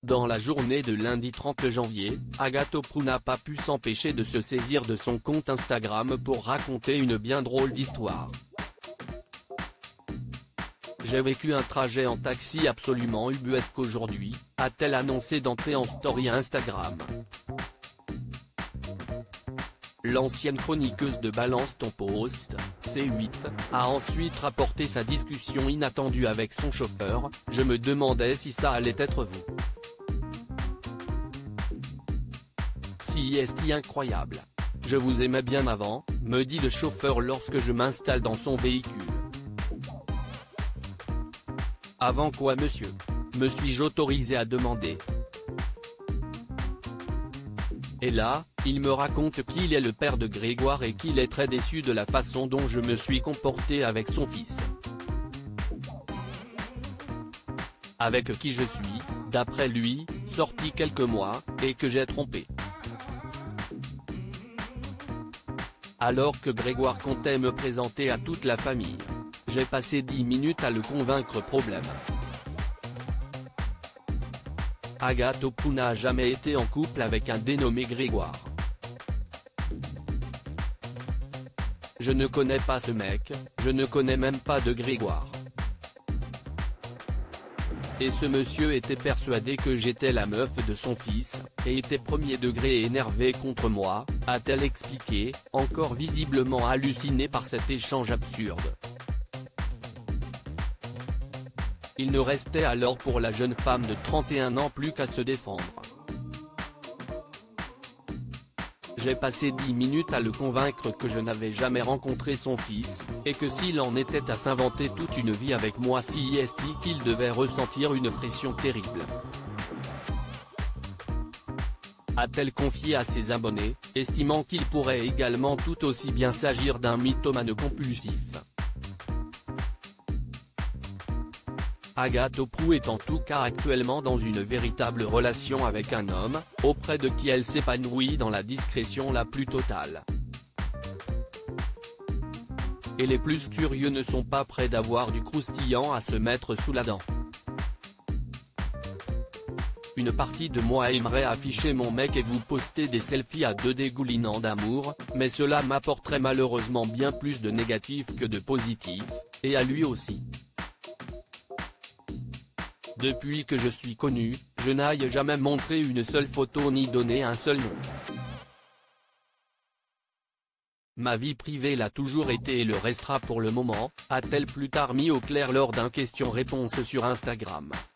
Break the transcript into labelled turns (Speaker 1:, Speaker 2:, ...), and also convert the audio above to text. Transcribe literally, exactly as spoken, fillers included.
Speaker 1: Dans la journée de lundi trente janvier, Agathe Oprou n'a pas pu s'empêcher de se saisir de son compte Instagram pour raconter une bien drôle d'histoire. J'ai vécu un trajet en taxi absolument ubuesque aujourd'hui, a-t-elle annoncé d'entrer en story Instagram. L'ancienne chroniqueuse de Balance ton post, C huit, a ensuite rapporté sa discussion inattendue avec son chauffeur. Je me demandais si ça allait être vous. Si est incroyable. Je vous aimais bien avant, me dit le chauffeur lorsque je m'installe dans son véhicule. Avant quoi monsieur? Me suis-je autorisé à demander. Et là, il me raconte qu'il est le père de Grégoire et qu'il est très déçu de la façon dont je me suis comporté avec son fils. Avec qui je suis, d'après lui, sorti quelques mois, et que j'ai trompé. Alors que Grégoire comptait me présenter à toute la famille. J'ai passé dix minutes à le convaincre problème. Agathe Oprou n'a jamais été en couple avec un dénommé Grégoire. Je ne connais pas ce mec, je ne connais même pas de Grégoire. Et ce monsieur était persuadé que j'étais la meuf de son fils, et était premier degré énervé contre moi, a-t-elle expliqué, encore visiblement hallucinée par cet échange absurde. Il ne restait alors pour la jeune femme de trente et un ans plus qu'à se défendre. J'ai passé dix minutes à le convaincre que je n'avais jamais rencontré son fils, et que s'il en était à s'inventer toute une vie avec moi si est qu'il devait ressentir une pression terrible. A-t-elle confié à ses abonnés, estimant qu'il pourrait également tout aussi bien s'agir d'un mythomane compulsif. Agathe Oprou est en tout cas actuellement dans une véritable relation avec un homme, auprès de qui elle s'épanouit dans la discrétion la plus totale. Et les plus curieux ne sont pas près d'avoir du croustillant à se mettre sous la dent. Une partie de moi aimerait afficher mon mec et vous poster des selfies à deux dégoulinant d'amour, mais cela m'apporterait malheureusement bien plus de négatif que de positif, et à lui aussi. Depuis que je suis connu, je n'aille jamais montré une seule photo ni donné un seul nom. Ma vie privée l'a toujours été et le restera pour le moment, a-t-elle plus tard mis au clair lors d'un question-réponse sur Instagram.